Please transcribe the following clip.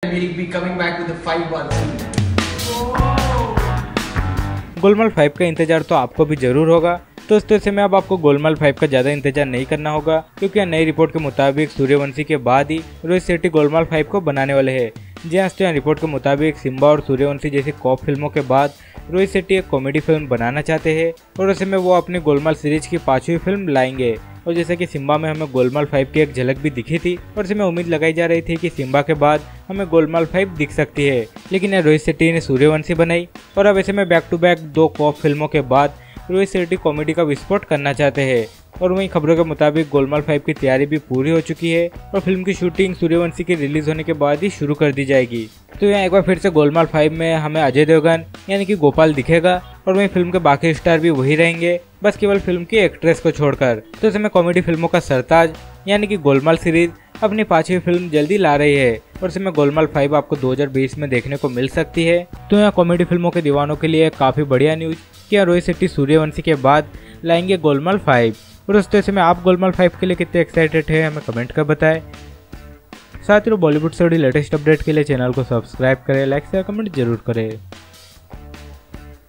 We'll be coming back with the 5-1. Golmaal 5 का इंतजार तो आपको भी जरूर होगा। दोस्तों ऐसे में अब आपको गोलमाल 5 का ज़्यादा इंतजार नहीं करना होगा, क्योंकि नई रिपोर्ट के मुताबिक सूर्यवंशी के बाद ही रोहित शेट्टी गोलमाल 5 को बनाने वाले हैं। जी हाँ, रिपोर्ट के मुताबिक सिम्बा और सूर्यवंशी जैसी कॉप फिल्मों के बाद रोहित शेट्टी एक कॉमेडी फिल्म बनाना चाहते हैं और ऐसे में वो अपनी गोलमाल सीरीज की 5वीं फिल्म लाएंगे। और जैसे कि सिम्बा में हमें गोलमाल 5 की एक झलक भी दिखी थी और इसमें उम्मीद लगाई जा रही थी कि सिम्बा के बाद हमें गोलमाल 5 दिख सकती है, लेकिन यह रोहित शेट्टी ने सूर्यवंशी बनाई और अब ऐसे में बैक टू बैक 2 कॉप फिल्मों के बाद रोहित शेट्टी कॉमेडी का विस्फोट करना चाहते हैं। और वहीं खबरों के मुताबिक गोलमाल 5 की तैयारी भी पूरी हो चुकी है और फिल्म की शूटिंग सूर्यवंशी के रिलीज होने के बाद ही शुरू कर दी जाएगी। तो यहाँ एक बार फिर से गोलमाल 5 में हमें अजय देवगन यानी कि गोपाल दिखेगा और वहीं फिल्म के बाकी स्टार भी वही रहेंगे, बस केवल फिल्म की एक्ट्रेस को छोड़कर। तो इसमें कॉमेडी फिल्मों का सरताज यानी कि गोलमाल सीरीज अपनी 5वीं फिल्म जल्दी ला रही है और इसमें गोलमाल 5 आपको 2020 में देखने को मिल सकती है। तो यहाँ कॉमेडी फिल्मों के दीवानों के लिए काफी बढ़िया न्यूज कि रोहित शेट्टी सूर्यवंशी के बाद लाएंगे गोलमाल 5। और दोस्तों ऐसे में आप गोलमाल 5 के लिए कितने एक्साइटेड है हमें कमेंट कर बताएं। साथ ही बॉलीवुड से जुड़ी लेटेस्ट अपडेट के लिए चैनल को सब्सक्राइब करें, लाइक शेयर कमेंट जरूर करें।